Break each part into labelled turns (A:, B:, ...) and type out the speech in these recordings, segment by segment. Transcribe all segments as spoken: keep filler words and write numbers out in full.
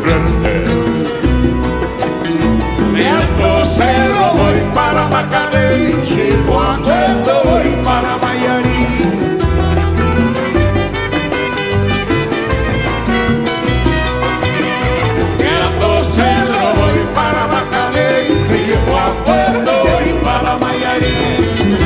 A: redhead. De Alto Cerro voy para Macané, llego a Puerto voy para Mayarí. De Alto Cerro voy para Macané, llego a Puerto voy para Mayarí.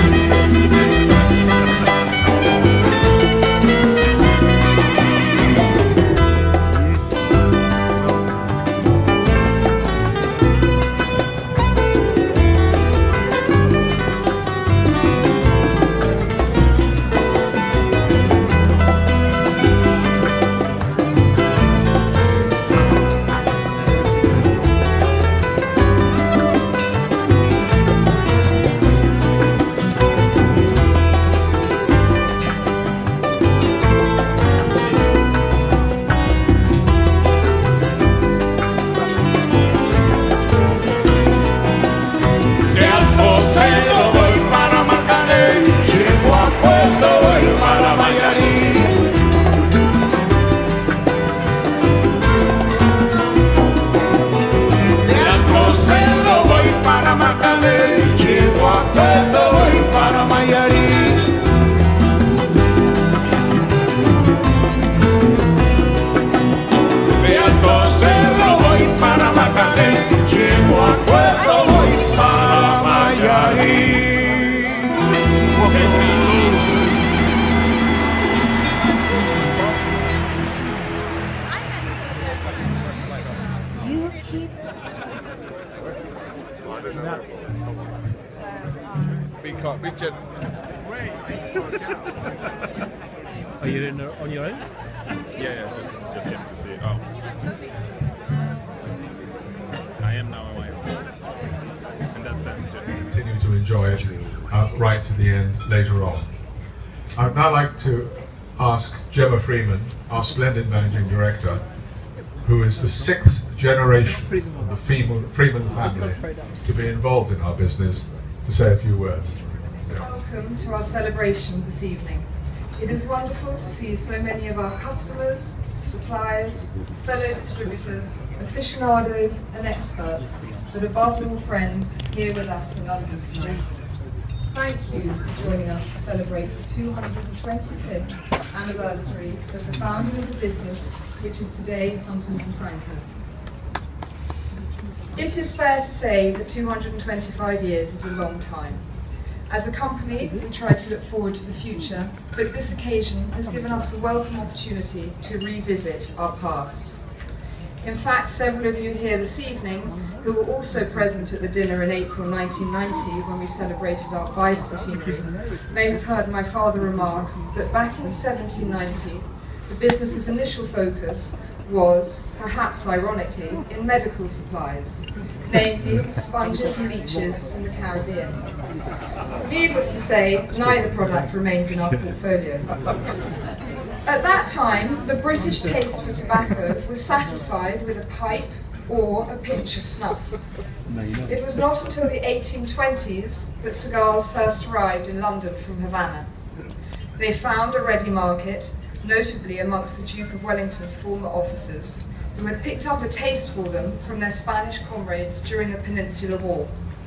B: Are you in on your own?
C: Yeah, yeah, just, just him to see it. Oh. I am now on my own. In that sense, just
D: continue to enjoy it uh, right to the end later on. I'd now like to ask Gemma Freeman, our splendid managing director, who is the sixth generation of the Freeman, Freeman family to be involved in our business, to say a few words.
E: Welcome to our celebration this evening. It is wonderful to see so many of our customers, suppliers, fellow distributors, aficionados and experts, but above all friends, here with us in London tonight. Thank you for joining us to celebrate the two hundred twenty-fifth anniversary of the founding of the business, which is today Hunters and Frankau. It is fair to say that two hundred twenty-five years is a long time. As a company, we try to look forward to the future, but this occasion has given us a welcome opportunity to revisit our past. In fact, several of you here this evening, who were also present at the dinner in April nineteen ninety when we celebrated our bicentenary, may have heard my father remark that back in seventeen ninety, the business's initial focus was, perhaps ironically, in medical supplies, namely sponges and leeches from the Caribbean. Needless to say, neither product remains in our portfolio. At that time, the British taste for tobacco was satisfied with a pipe or a pinch of snuff. It was not until the eighteen twenties that cigars first arrived in London from Havana. They found a ready market, notably amongst the Duke of Wellington's former officers, who had picked up a taste for them from their Spanish comrades during the Peninsular War.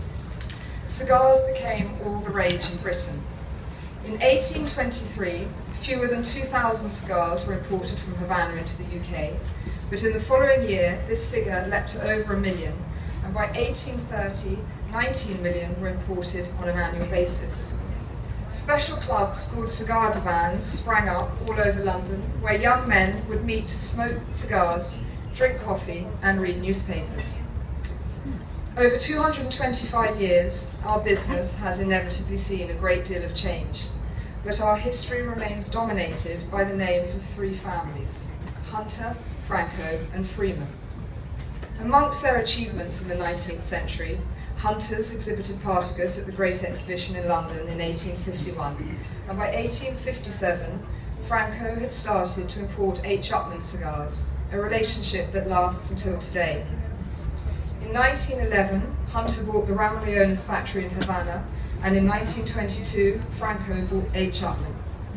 E: Cigars became all the rage in Britain. In eighteen twenty-three, fewer than two thousand cigars were imported from Havana into the U K, but in the following year, this figure leapt to over a million, and by eighteen thirty, nineteen million were imported on an annual basis. Special clubs called cigar divans sprang up all over London, where young men would meet to smoke cigars, drink coffee, and read newspapers. Over two hundred twenty-five years, our business has inevitably seen a great deal of change, but our history remains dominated by the names of three families: Hunter, Frankau, and Freeman. Amongst their achievements in the nineteenth century, Hunters exhibited Partagas at the Great Exhibition in London in eighteen fifty-one, and by eighteen fifty-seven, Frankau had started to import H. Upmann cigars, a relationship that lasts until today. In nineteen eleven, Hunter bought the Ramon Allones factory in Havana, and in nineteen twenty-two, Frankau bought H. Upmann.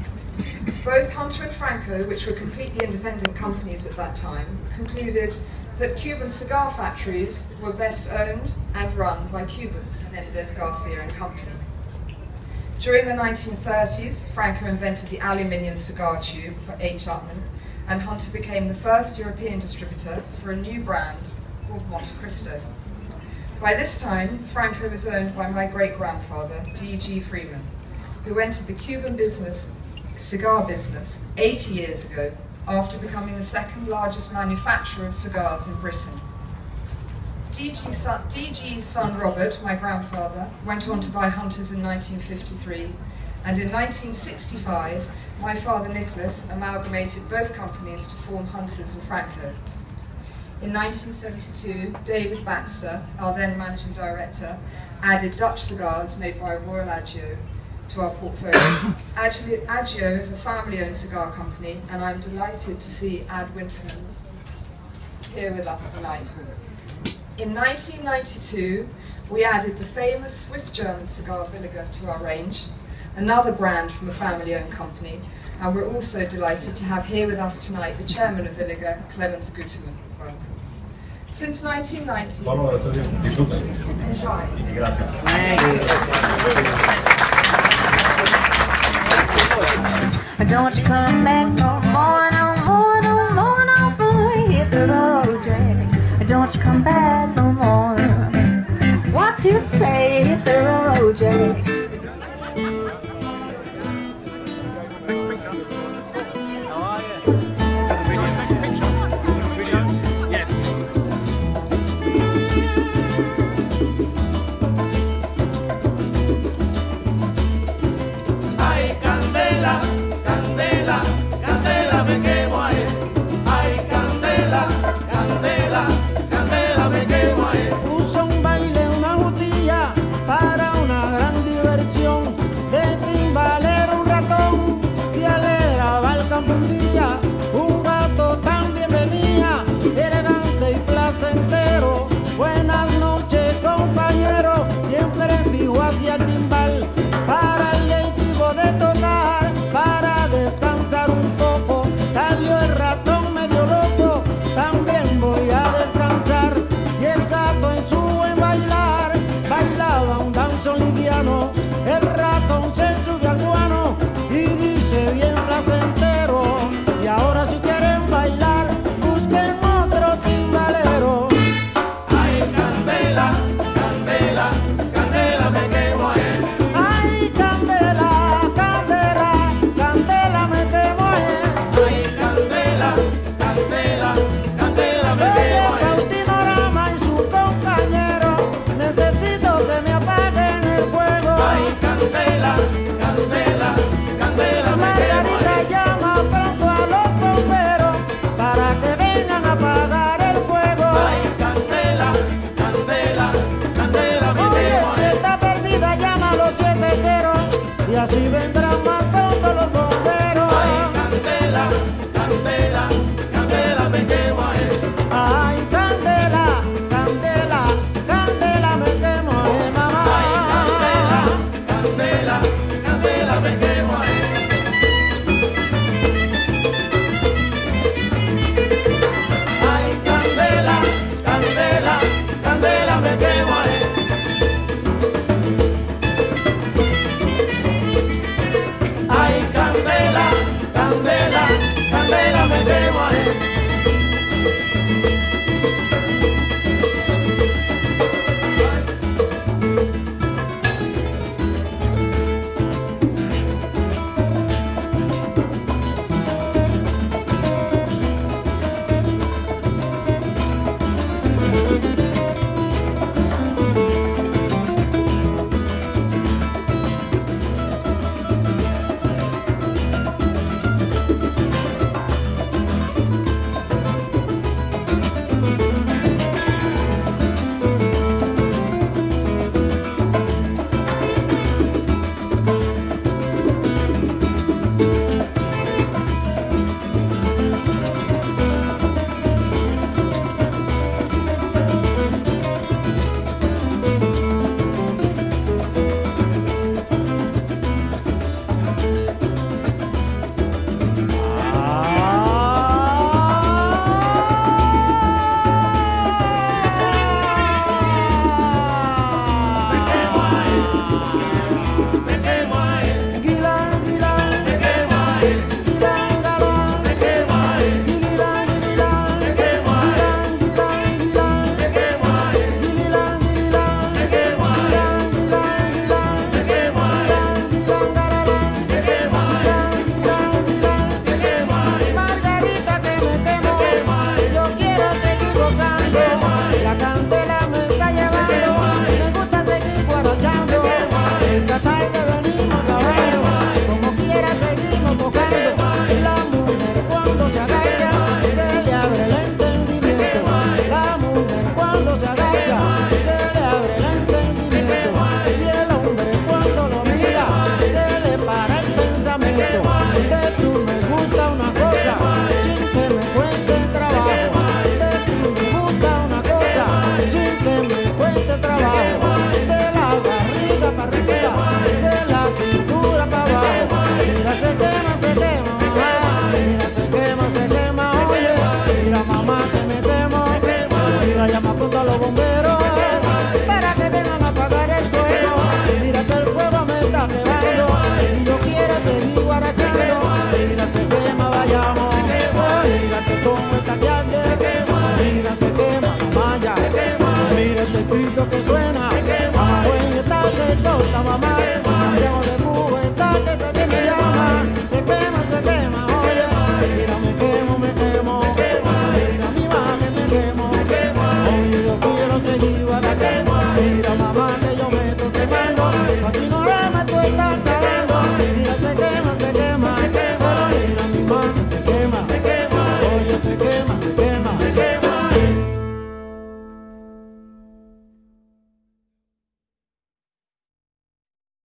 E: Both Hunter and Frankau, which were completely independent companies at that time, concluded that Cuban cigar factories were best owned and run by Cubans, Menendez Garcia and Company. During the nineteen thirties, Franco invented the aluminium cigar tube for H. Upmann, and Hunter became the first European distributor for a new brand called Monte Cristo. By this time, Franco was owned by my great-grandfather, D G Freeman, who entered the Cuban business, cigar business eighty years ago, after becoming the second largest manufacturer of cigars in Britain. D G's son, D G's son Robert, my grandfather, went on to buy Hunter's in nineteen fifty-three, and in nineteen sixty-five, my father Nicholas amalgamated both companies to form Hunter's and Franco. In nineteen seventy-two, David Baxter, our then managing director, added Dutch cigars made by Royal Agio to our portfolio. Actually, Agio is a family-owned cigar company, and I'm delighted to see Ad Wintermans here with us tonight. In nineteen ninety-two, we added the famous Swiss-German cigar Villiger to our range, another brand from a family-owned company, and we're also delighted to have here with us tonight the chairman of Villiger, Clemens Gutermann. Welcome. Since nineteen ninety...
B: Don't you come back no more, no more, no more, no more, hit the road, Jack. Don't you come back no more. What you say, hit the road, Jack.
F: El ratón se sube al guano y dice bien placentero. Y ahora si quieren bailar, busquen otro timbalero.
A: Ay, candela, candela, candela me quemo ahí.
F: Ay, candela, candela, candela me quemo ahí.
A: Ay, candela, candela, candela me quemo ahí.
F: Faustino Rama y su compañero, necesito que me apaguen el fuego.
A: Ay, candela, candela, candela me quemo
F: Margarita
A: ahí.
F: llama pronto a los bomberos para que vengan a apagar el fuego.
A: Ay, candela, candela, candela me
F: Oye,
A: quemo
F: si
A: ahí.
F: está perdida llama a los siete cero y así vendrá.